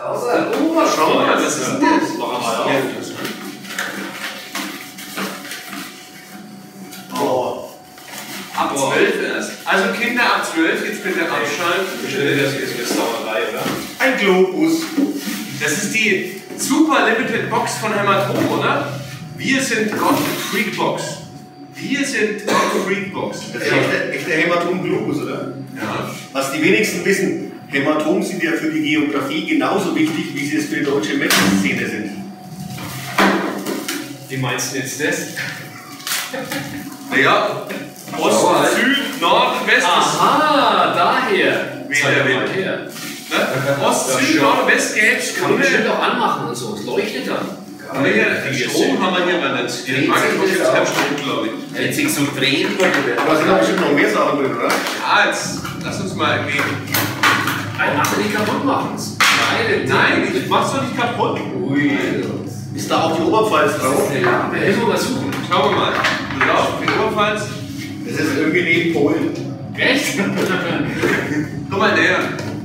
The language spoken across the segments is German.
Oh, schau mal, was ist denn das? Oh. Ab 12 erst. Also Kinder ab 12, jetzt bitte abschalten. Ich stelle das jetzt mit Sauerei, oder? Ein Globus. Das ist die Super Limited Box von Hämatom, oder? Wir sind Gott Freakbox. Wir sind Gott Freakbox. Das ist echt der Hämatom-Globus, oder? Ja. Was die wenigsten wissen, Hämatom sind ja für die Geografie genauso wichtig, wie sie es für die deutsche Metal-Szene sind. Wie meinst du jetzt das? Naja, Ost, Süd, Nord, West. Aha, daher. Wie der Wind. Her. Ne? Ost, Süd, Nord, West, Gelb, Kann man bestimmt Grün. auch anmachen und so. Es leuchtet dann. Aber hier, Strom haben wir hier mal nicht. Den mag ich jetzt keinen Strom, glaube ich. Wenn sich so drehen würde. Aber es sind doch bestimmt noch mehr Sachen drin, oder? Ja, jetzt lass uns mal gehen. Ach, nicht kaputt machen. Nein, ich mach's doch nicht kaputt. Ui. Ist da auch die Oberpfalz drauf? Ja, müssen wir mal suchen. Schauen wir mal. Drauf, die Oberpfalz. Das ist irgendwie neben Polen. Echt? Komm mal näher.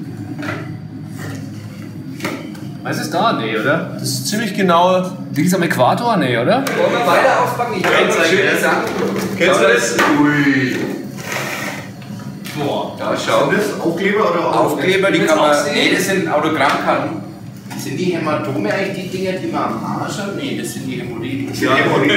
Was ist da? Nee, oder? Das ist ziemlich genau. Liegt es am Äquator? Nee, oder? Wollen wir weiter auspacken? Ich kann euch schöne Sachen. Kennst du das? Ui. Boah. Ja, schau. Sind das Aufkleber oder Aufkleber, die Willst kann du man. auch sehen? Nee, das sind Autogrammkarten. Sind die Hämatome eigentlich die Dinger, die man am Arsch hat? Nee, das sind die Hämorrhoiden. Ja,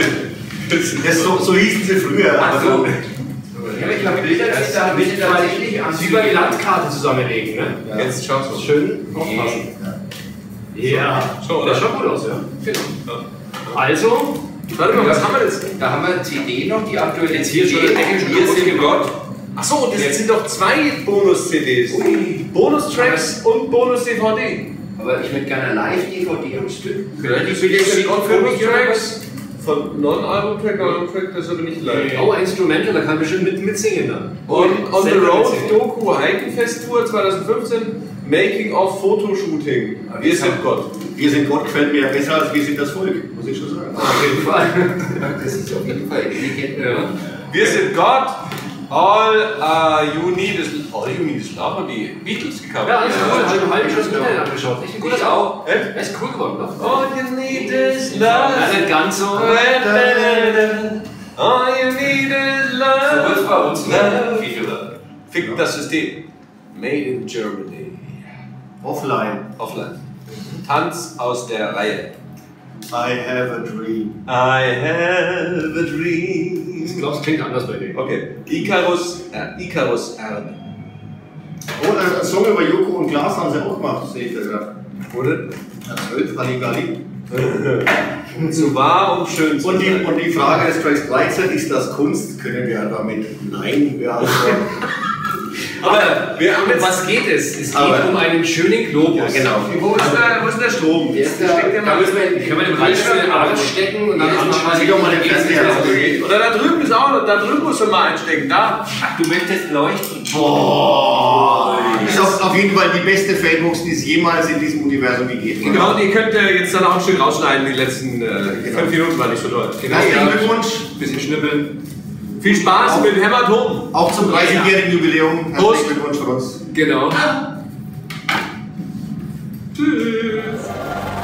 so hießen sie früher. Ach so. Ja, ich glaube, Bilder sich da tatsächlich an. Wie bei die Landkarte zusammenlegen, ne? Ja. Jetzt schaust du. Schön aufpassen. Ja. So, Das oder? schaut gut aus, ja. Genau. Also, warte mal, was haben wir jetzt? Da haben wir CD noch, die aktuelle Jetzt hier schon der Deckel schon Hier kaputt sind gemacht. Gott. Achso, das sind doch 2 Bonus-CDs. Bonus-Tracks und Bonus-DVD. Aber ich möchte gerne Live-DVD am Stück. Vielleicht die ist es Bilder Bonus-Tracks von Non-Album-Track, Non-Track, das ist aber nicht live. Oh, Instrumental, da kann bestimmt mitsingen dann. Und On the Selber Road mitsingen. Doku Heikenfest-Tour 2015, Making of Fotoshooting. Wir sind Gott. Wir sind Gott, gefällt mir ja besser als wir sind das Volk, muss ich schon sagen. Auf jeden Fall. Das ist auf jeden Fall intelligent. Ja. Wir sind Gott. All you need is Love haben die Beatles gecovert. Ja, alles cool. Ich habe halb schon das Internet angeschaut. Echt ein guter Ich Song. auch. Er ist cool geworden, ne? All you need is Ja, love. nicht ganz so. All you need is So love. wird es bei uns Love. ne? Fickt das System. Made in Germany. Offline. Offline. Tanz aus der Reihe. I have a dream. I have a dream. Ich glaube, es klingt anders bei denen. Okay. Icarus Erbe. Oh, ein Song über Joko und Klaas haben sie auch gemacht, sehe ich da gerade. Wurde? 12, Halligalli. Zu wahr, um schön zu Und sein. die Frage des Tracks 13, ist das Kunst? Können wir damit Nein beantworten? Aber wir haben Um jetzt. was geht es? Es geht Aber- um einen schönen Globus. Ja, genau. Wo ist der Strom? Der ist da. Steckt der Da mal müssen wir, können wir den Hals in den Arsch stecken und dann Jedes Mal anschalten. Sieh doch mal den Fernseher aus. Oder da drüben ist auch noch, da drüben muss man mal einstecken. Da. Ach, du möchtest leuchten. Das ist auf jeden Fall die beste Fanbox, die es jemals in diesem Universum gegeben hat. Genau, und ihr könnt jetzt dann auch ein Stück rausschneiden. Die letzten 5 Minuten waren nicht so toll. Herzlichen Glückwunsch. Bisschen schnippeln. Viel Spaß mit Hämatom. Auch zum 30-jährigen Jubiläum. Prost. Herzlichen Glückwunsch von uns. Genau. Tschüss.